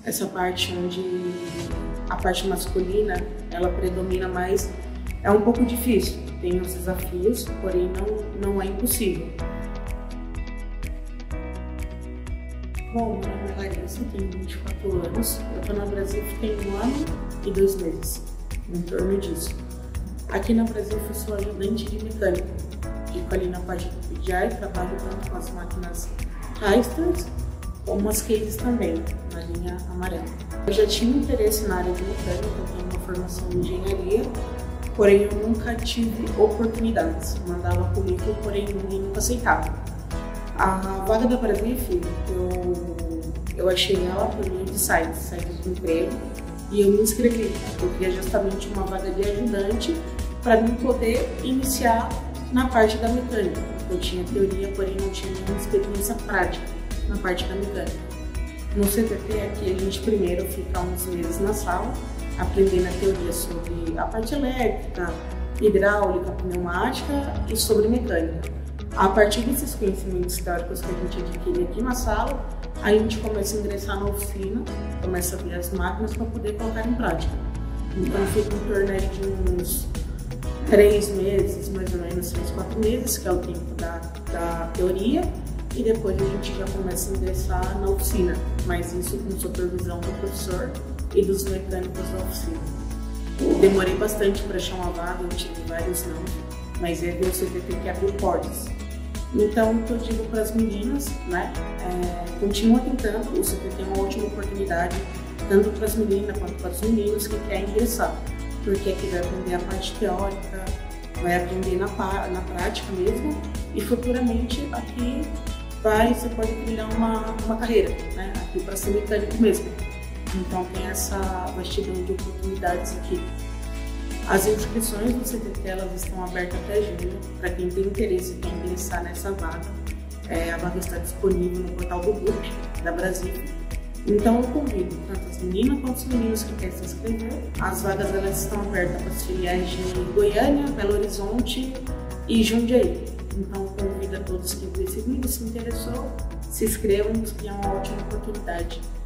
essa parte onde a parte masculina ela predomina mais, é um pouco difícil, tem os desafios, porém não é impossível. Bom, meu nome é Larissa, tenho 24 anos, eu estou no Brasil tem 1 ano e 2 meses, em torno disso. Aqui no Brasil eu sou ajudante de mecânico, fico ali na parte do PDI, trabalho tanto com as máquinas Hyster, como as cases também, na linha amarela. Eu já tinha interesse na área de mecânica, eu tenho uma formação em engenharia, porém eu nunca tive oportunidades. Mandava currículo, porém ninguém nunca aceitava. A vaga da Brasif, eu achei ela por meio de site de emprego, e eu me inscrevi. Eu queria justamente uma vaga de ajudante para mim poder iniciar na parte da mecânica. Eu tinha teoria, porém não tinha nenhuma experiência prática na parte da mecânica. No CTT aqui a gente primeiro fica uns meses na sala, aprendendo a teoria sobre a parte elétrica, hidráulica, pneumática e sobre mecânica. A partir desses conhecimentos teóricos que a gente adquire aqui na sala, a gente começa a ingressar na oficina, começa a ver as máquinas para poder colocar em prática. Então fica em torno de uns 3 meses, mais ou menos 3, 4 meses, que é o tempo da teoria, e depois a gente já começa a ingressar na oficina, mas isso com supervisão do professor e dos mecânicos da oficina. Demorei bastante para achar uma vaga, eu tive vários não, mas é o CTT que abriu portas. Então, o que eu digo para as meninas, né, continua tentando, o CTT é uma ótima oportunidade, tanto para as meninas quanto para os meninos que querem ingressar, porque aqui vai aprender a parte teórica, vai aprender na prática mesmo, e futuramente aqui você pode trilhar uma carreira, né, aqui para ser mecânico mesmo. Então tem essa vastidão de oportunidades aqui. As inscrições do CTT elas estão abertas até julho, para quem tem interesse em ingressar nessa vaga. A vaga está disponível no portal do grupo da Brasif. Então eu convido tanto as meninas quanto os meninos que querem se inscrever. As vagas elas estão abertas para as filiais de Goiânia, Belo Horizonte e Jundiaí. Então eu convido a todos que viram esse vídeo, se interessou, se inscrevam, que é uma ótima oportunidade.